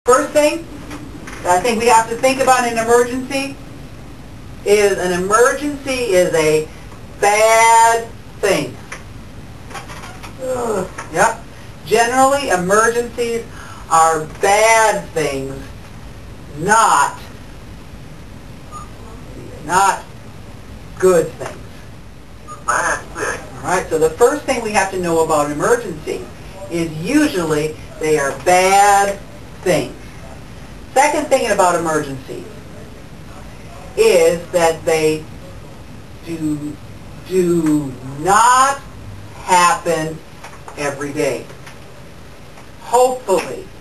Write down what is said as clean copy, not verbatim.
First thing that I think we have to think about in an emergency is an emergency is a bad thing. Yep. Generally, emergencies are bad things, not good things. Bad thing. All right, so the first thing we have to know about an emergency is usually they are bad things. Second thing about emergencies is that they do not happen every day. Hopefully,